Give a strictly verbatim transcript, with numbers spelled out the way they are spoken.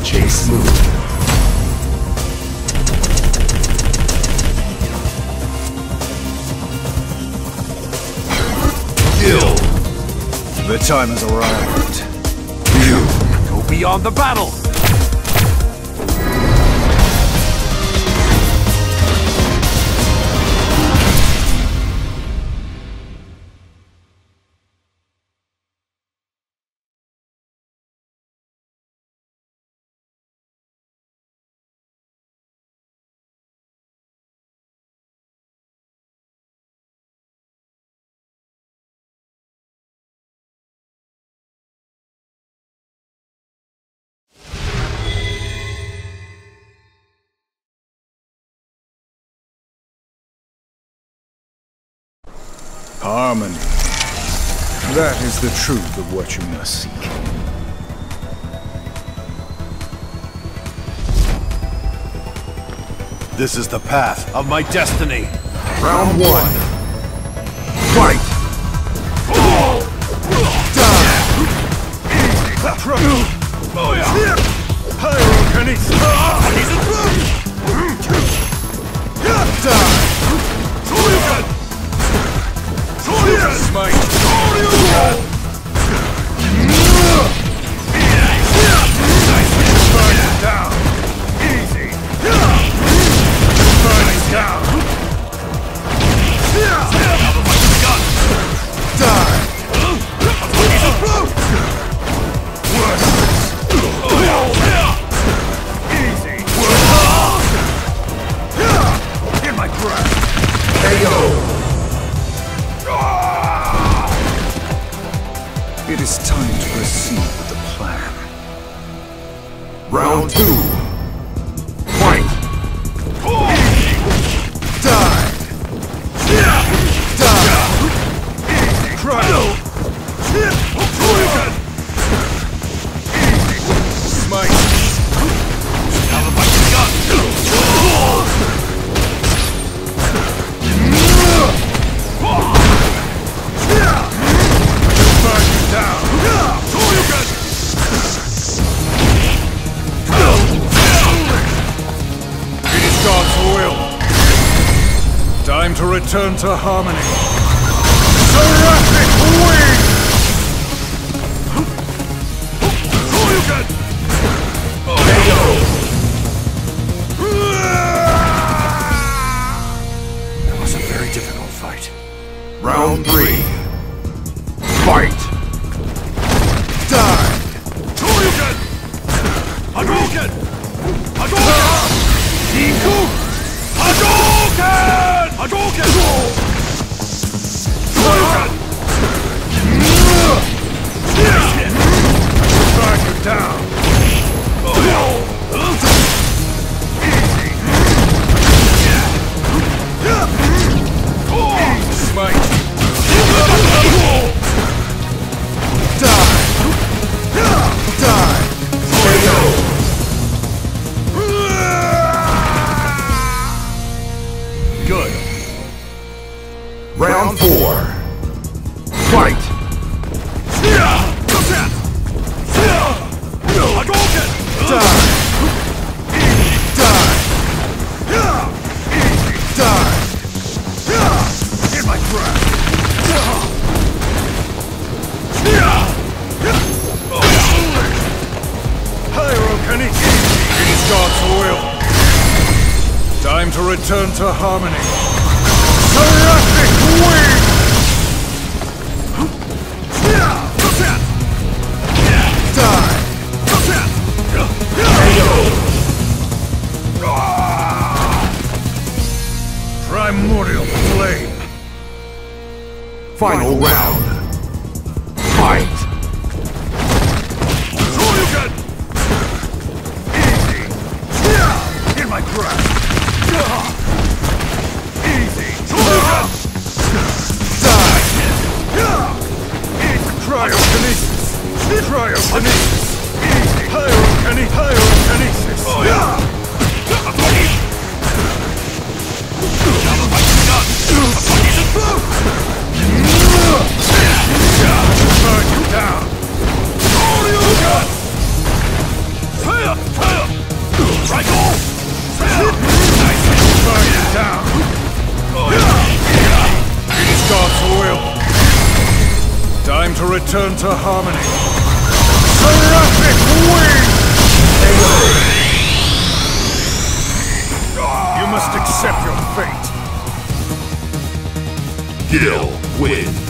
Chase move. Gill. The time has arrived. You go beyond the battle. Harmony. That is the truth of what you must seek. This is the path of my destiny. Round one. Fight! Oh! Smite! Burn down! Easy! Burning down! Die! Worthless! Easy! In my grasp! K O! It is time to proceed with the plan. Round two. Fight! Die! Die! Cry! Smite! Time to return to harmony. Seraphic wing! That was a very difficult fight. Round three. Fight! Die! Hadouken! Hadouken! Hadouken! Iku! Hadouken! Hadouken! Hadouken! Burn you down! Easy! Smite! Die! Die! K O! Good. Round four. Fight! Hadouken! Die! Die! Die! In my grasp! Pyrokinesis! It is God's will. Time to return to harmony. Seraphic wing! Die! K O! Primordial flame! Final round. Fight! Hadouken! Easy! In my grasp! Easy! Die! Cryokinesis! Cryokinesis! Easy! Pyrokinesis! Pyrokinesis! Oh, yeah! Burn you down! return to harmony. Seraphic wing! You must accept your fate. Gill wins.